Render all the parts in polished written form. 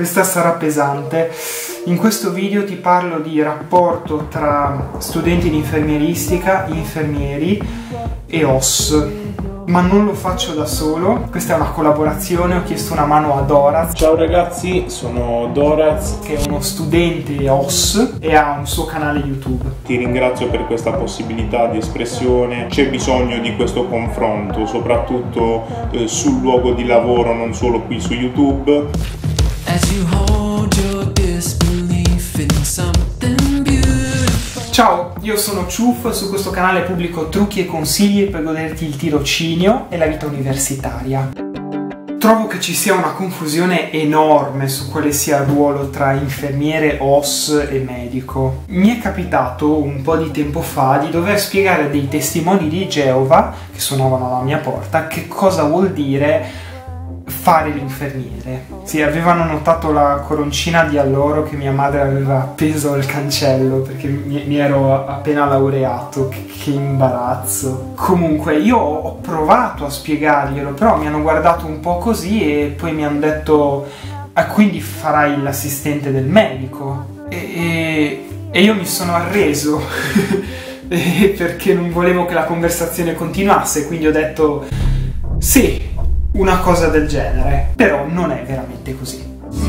Questa sarà pesante. In questo video ti parlo di rapporto tra studenti di infermieristica, infermieri e OSS. Ma non lo faccio da solo, questa è una collaborazione, ho chiesto una mano a Doraz. Ciao ragazzi, sono Doraz, che è uno studente OSS e ha un suo canale YouTube. Ti ringrazio per questa possibilità di espressione, c'è bisogno di questo confronto, soprattutto sul luogo di lavoro, non solo qui su YouTube. Ciao, io sono Ciuff, su questo canale pubblico trucchi e consigli per goderti il tirocinio e la vita universitaria. Trovo che ci sia una confusione enorme su quale sia il ruolo tra infermiere, OSS e medico. Mi è capitato un po' di tempo fa di dover spiegare a dei testimoni di Geova che suonavano alla mia porta che cosa vuol dire fare l'infermiere. Sì, avevano notato la coroncina di alloro che mia madre aveva appeso al cancello perché mi ero appena laureato. Che imbarazzo. Comunque io ho provato a spiegarglielo, però mi hanno guardato un po' così e poi mi hanno detto ah, quindi farai l'assistente del medico? E io mi sono arreso perché non volevo che la conversazione continuasse, quindi ho detto sì, una cosa del genere, però non è veramente così.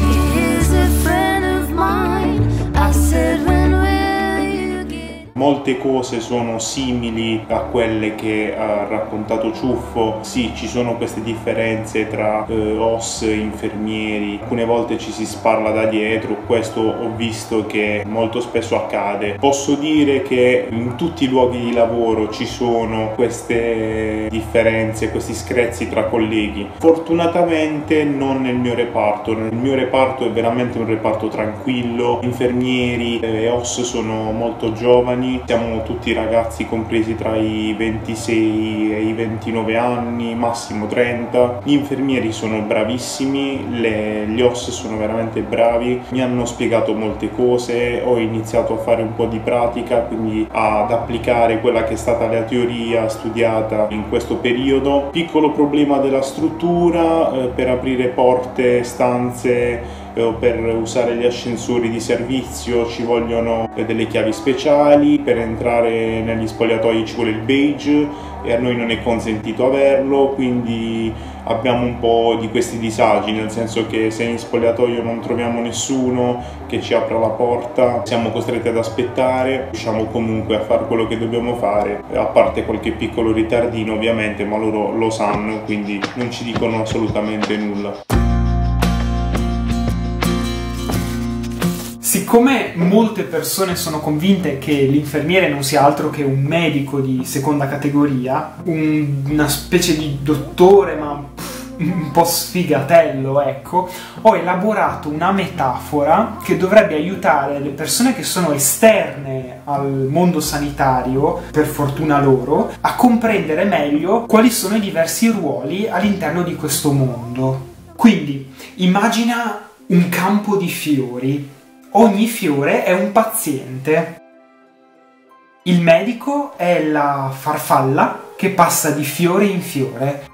Molte cose sono simili a quelle che ha raccontato Ciuffo. Sì, ci sono queste differenze tra OSS e infermieri, alcune volte ci si sparla da dietro, questo ho visto che molto spesso accade. Posso dire che in tutti i luoghi di lavoro ci sono queste differenze, questi screzi tra colleghi. Fortunatamente non nel mio reparto è veramente un reparto tranquillo, infermieri e OSS sono molto giovani. Siamo tutti ragazzi compresi tra i 26 e i 29 anni, massimo 30. Gli infermieri sono bravissimi, gli OSS sono veramente bravi, mi hanno spiegato molte cose, ho iniziato a fare un po' di pratica, quindi ad applicare quella che è stata la teoria studiata in questo periodo. Piccolo problema della struttura, per aprire porte, stanze, o per usare gli ascensori di servizio ci vogliono delle chiavi speciali, per entrare negli spogliatoi ci vuole il badge e a noi non è consentito averlo, quindi abbiamo un po' di questi disagi, nel senso che se in spogliatoio non troviamo nessuno che ci apra la porta siamo costretti ad aspettare, riusciamo comunque a fare quello che dobbiamo fare, a parte qualche piccolo ritardino ovviamente, ma loro lo sanno, quindi non ci dicono assolutamente nulla. Siccome molte persone sono convinte che l'infermiere non sia altro che un medico di seconda categoria, una specie di dottore ma un po' sfigatello, ecco, ho elaborato una metafora che dovrebbe aiutare le persone che sono esterne al mondo sanitario, per fortuna loro, a comprendere meglio quali sono i diversi ruoli all'interno di questo mondo. Quindi, immagina un campo di fiori. Ogni fiore è un paziente. Il medico è la farfalla che passa di fiore in fiore.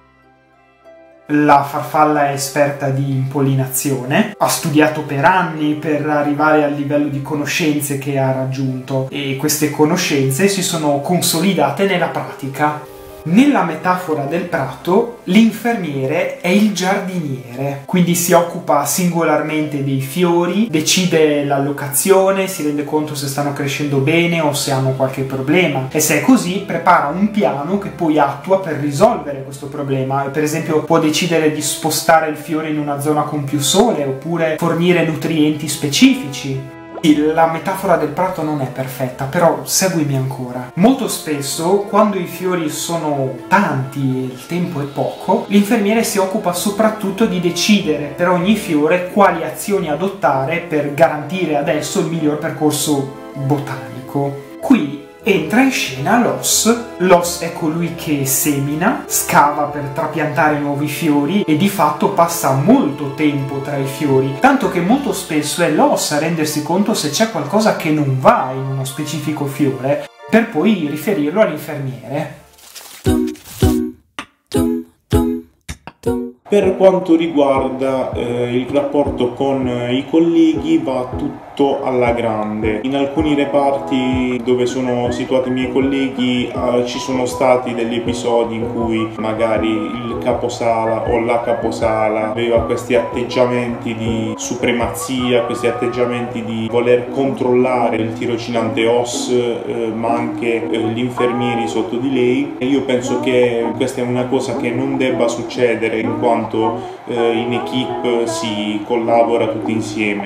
La farfalla è esperta di impollinazione, ha studiato per anni per arrivare al livello di conoscenze che ha raggiunto e queste conoscenze si sono consolidate nella pratica. Nella metafora del prato, l'infermiere è il giardiniere, quindi si occupa singolarmente dei fiori, decide l'allocazione, si rende conto se stanno crescendo bene o se hanno qualche problema e se è così prepara un piano che poi attua per risolvere questo problema. Per esempio può decidere di spostare il fiore in una zona con più sole oppure fornire nutrienti specifici. La metafora del prato non è perfetta, però seguimi ancora. Molto spesso, quando i fiori sono tanti e il tempo è poco, l'infermiere si occupa soprattutto di decidere per ogni fiore quali azioni adottare per garantire adesso il miglior percorso botanico. Qui entra in scena l'OSS. L'OSS è colui che semina, scava per trapiantare nuovi fiori e di fatto passa molto tempo tra i fiori, tanto che molto spesso è l'OSS a rendersi conto se c'è qualcosa che non va in uno specifico fiore, per poi riferirlo all'infermiere. Per quanto riguarda il rapporto con i colleghi, va tutto alla grande. In alcuni reparti dove sono situati i miei colleghi ci sono stati degli episodi in cui magari il caposala o la caposala aveva questi atteggiamenti di supremazia, questi atteggiamenti di voler controllare il tirocinante OS, ma anche gli infermieri sotto di lei. E io penso che questa è una cosa che non debba succedere, in quanto in equipe si collabora tutti insieme.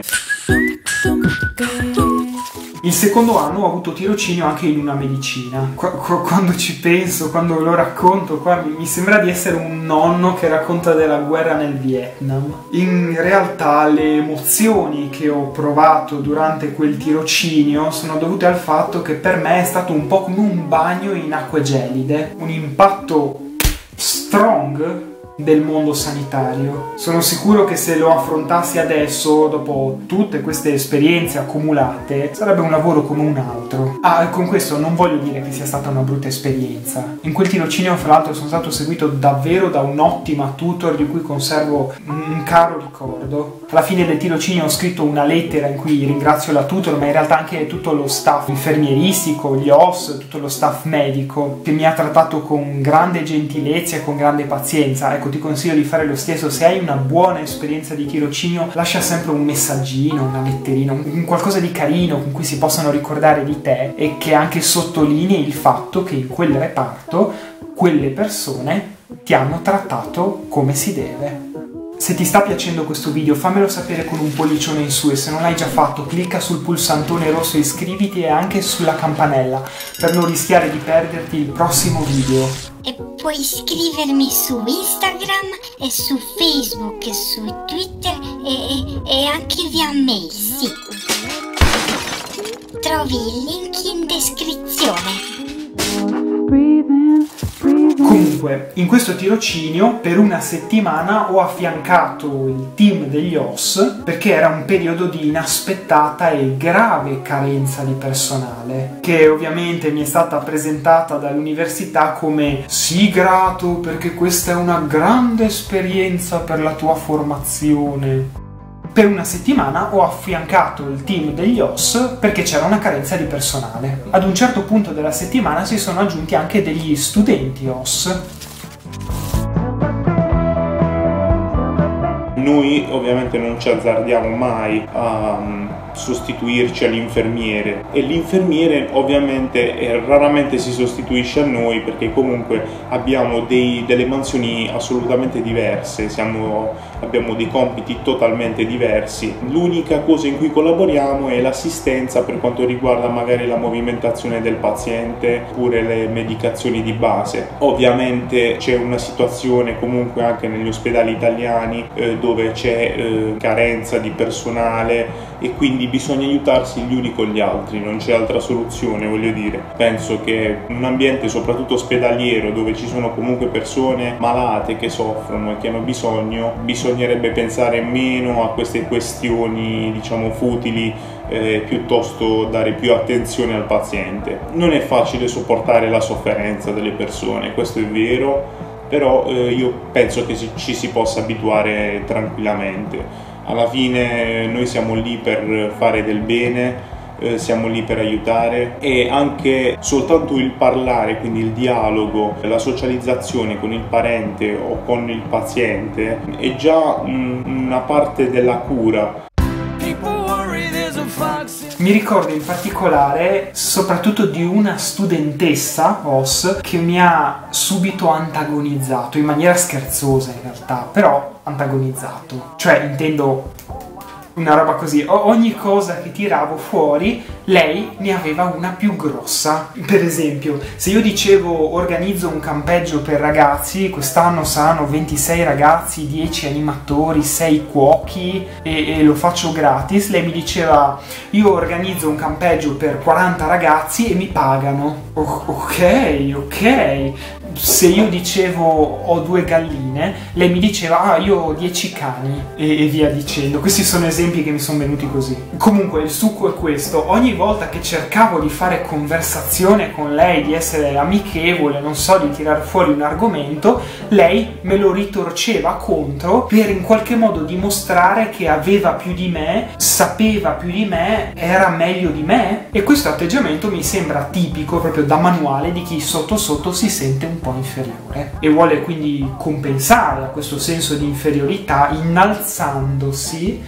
Il secondo anno ho avuto tirocinio anche in una medicina. Quando ci penso, quando lo racconto, qua mi sembra di essere un nonno che racconta della guerra nel Vietnam. In realtà le emozioni che ho provato durante quel tirocinio sono dovute al fatto che per me è stato un po' come un bagno in acque gelide, un impatto strong del mondo sanitario. Sono sicuro che se lo affrontassi adesso, dopo tutte queste esperienze accumulate, sarebbe un lavoro come un altro. Con questo non voglio dire che sia stata una brutta esperienza. In quel tirocinio, fra l'altro, sono stato seguito davvero da un'ottima tutor di cui conservo un caro ricordo. Alla fine del tirocinio ho scritto una lettera in cui ringrazio la tutor, ma in realtà anche tutto lo staff infermieristico, gli OS, tutto lo staff medico, che mi ha trattato con grande gentilezza e con grande pazienza. Ecco, ti consiglio di fare lo stesso. Se hai una buona esperienza di tirocinio, lascia sempre un messaggino, una letterina, un qualcosa di carino con cui si possano ricordare di te e che anche sottolinei il fatto che in quel reparto quelle persone ti hanno trattato come si deve. Se ti sta piacendo questo video fammelo sapere con un pollicione in su, e se non l'hai già fatto clicca sul pulsantone rosso iscriviti e anche sulla campanella per non rischiare di perderti il prossimo video. E puoi iscrivermi su Instagram e su Facebook e su Twitter e anche via mail, sì. Trovi il link in descrizione. Comunque, in questo tirocinio per una settimana ho affiancato il team degli OS perché era un periodo di inaspettata e grave carenza di personale, che ovviamente mi è stata presentata dall'università come "sii grato perché questa è una grande esperienza per la tua formazione". Per una settimana ho affiancato il team degli OS perché c'era una carenza di personale. Ad un certo punto della settimana si sono aggiunti anche degli studenti OS. Noi ovviamente non ci azzardiamo mai a sostituirci all'infermiere, e l'infermiere ovviamente raramente si sostituisce a noi perché comunque abbiamo delle mansioni assolutamente diverse, abbiamo dei compiti totalmente diversi. L'unica cosa in cui collaboriamo è l'assistenza per quanto riguarda magari la movimentazione del paziente oppure le medicazioni di base. Ovviamente c'è una situazione comunque anche negli ospedali italiani dove c'è carenza di personale e quindi bisogna aiutarsi gli uni con gli altri, non c'è altra soluzione, voglio dire. Penso che in un ambiente soprattutto ospedaliero dove ci sono comunque persone malate che soffrono e che hanno bisogno, bisognerebbe pensare meno a queste questioni diciamo futili, piuttosto dare più attenzione al paziente. Non è facile sopportare la sofferenza delle persone, questo è vero, però io penso che ci si possa abituare tranquillamente. Alla fine noi siamo lì per fare del bene, siamo lì per aiutare, e anche soltanto il parlare, quindi il dialogo, la socializzazione con il parente o con il paziente è già una parte della cura. Mi ricordo in particolare soprattutto di una studentessa OS che mi ha subito antagonizzato, in maniera scherzosa in realtà, però antagonizzato. Cioè, intendo una roba così, ogni cosa che tiravo fuori lei ne aveva una più grossa. Per esempio, se io dicevo organizzo un campeggio per ragazzi, quest'anno saranno 26 ragazzi, 10 animatori, 6 cuochi e lo faccio gratis, lei mi diceva io organizzo un campeggio per 40 ragazzi e mi pagano. Ok, se io dicevo ho 2 galline, lei mi diceva io ho 10 cani e via dicendo. Questi sono esempi che mi sono venuti così. Comunque il succo è questo: ogni volta che cercavo di fare conversazione con lei, di essere amichevole, non so, di tirar fuori un argomento, lei me lo ritorceva contro per in qualche modo dimostrare che aveva più di me, sapeva più di me, era meglio di me. E questo atteggiamento mi sembra tipico, proprio da manuale, di chi sotto sotto si sente un po' inferiore e vuole quindi compensare a questo senso di inferiorità innalzandosi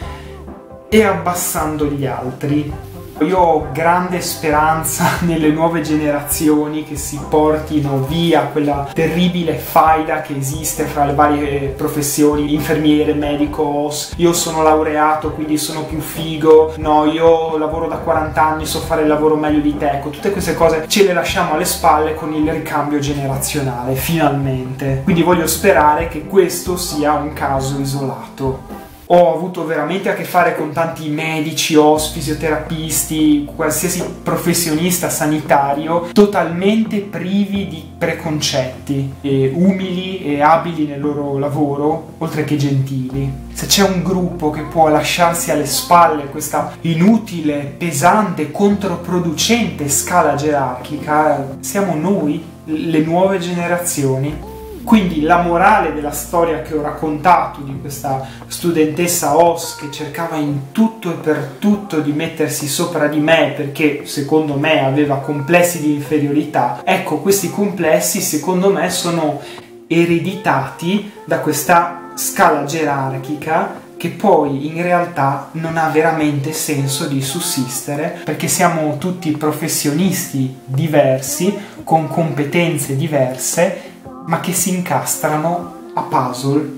e abbassando gli altri. Io ho grande speranza nelle nuove generazioni che si portino via quella terribile faida che esiste fra le varie professioni, infermiere, medico, OS. Io sono laureato quindi sono più figo, no, io lavoro da 40 anni, so fare il lavoro meglio di te. Ecco, tutte queste cose ce le lasciamo alle spalle con il ricambio generazionale, finalmente. Quindi voglio sperare che questo sia un caso isolato. Ho avuto veramente a che fare con tanti medici, OS, fisioterapisti, qualsiasi professionista sanitario totalmente privi di preconcetti, e umili e abili nel loro lavoro, oltre che gentili. Se c'è un gruppo che può lasciarsi alle spalle questa inutile, pesante, controproducente scala gerarchica, siamo noi, le nuove generazioni. Quindi la morale della storia che ho raccontato di questa studentessa OS che cercava in tutto e per tutto di mettersi sopra di me perché secondo me aveva complessi di inferiorità, ecco, questi complessi secondo me sono ereditati da questa scala gerarchica che poi in realtà non ha veramente senso di sussistere, perché siamo tutti professionisti diversi, con competenze diverse, ma che si incastrano a puzzle.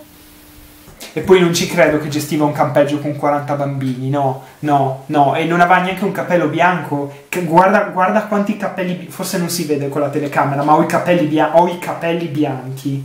E poi non ci credo che gestiva un campeggio con 40 bambini, no, e non aveva neanche un capello bianco. Guarda quanti capelli, forse non si vede con la telecamera, ma ho i capelli bianchi.